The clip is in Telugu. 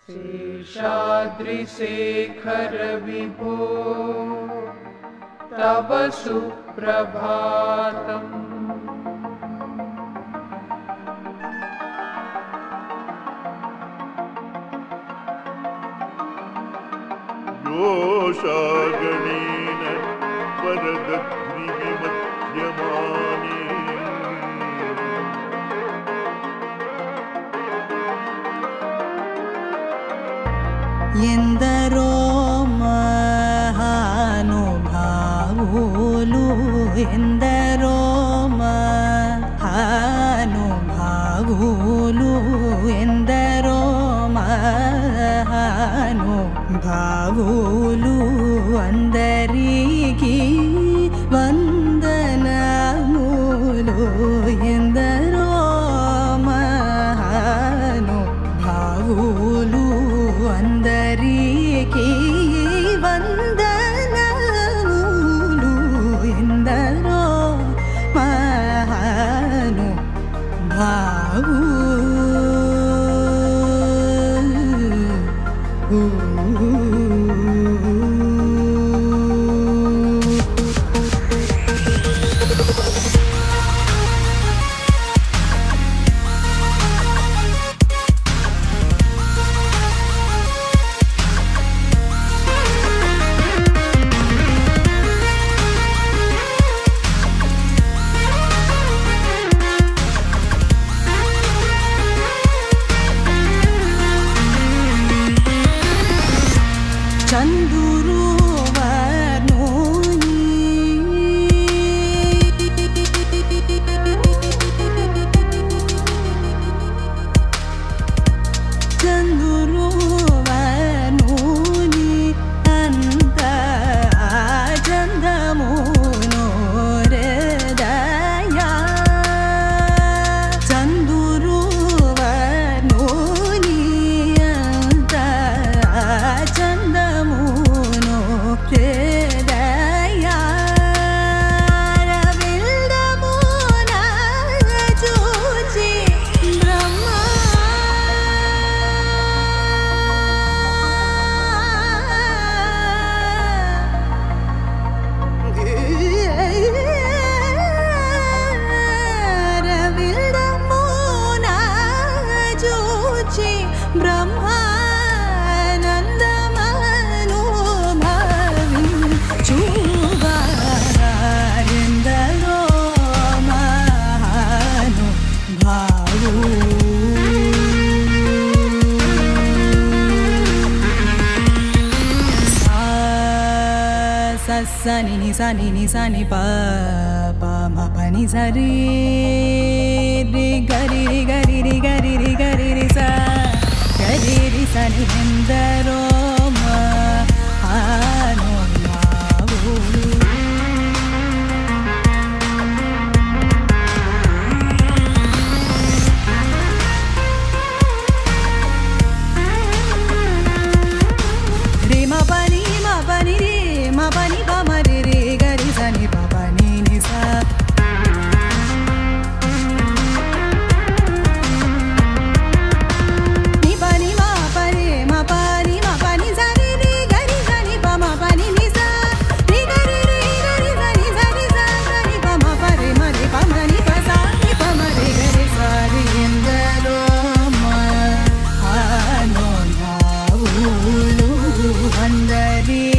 शेषाद्रिशेखर विभो तव सुप्रभातम्। योषागणेन वरदग्निविमध्यमाने ఎందరో మహానుభావులు ఎందరో మహానుభావులు ఎందరో మహానుభావులు అందరికీ వందనములు ఎందరో మహానుభావులు అందరికీ వందనములు ఎందరో సని ని సని ని సని ప ప మ ప ని సరి రి గరి రి గరి రి గరి రి గరి రి స గరి రి సని ఎందరో మహానుభావులు రి మ పని రి ma pani pa ma re re ga ri sa ni pa pa ni ni sa ni pa ni ma pa re ma pa ni sa re re ga ri sa ni pa ma pa ni ni sa ri ga ri sa ni sa ni pa ma pa re ma ni pa sa ni pa ma re ga ri sa ri endaro ma ha no na ulu andari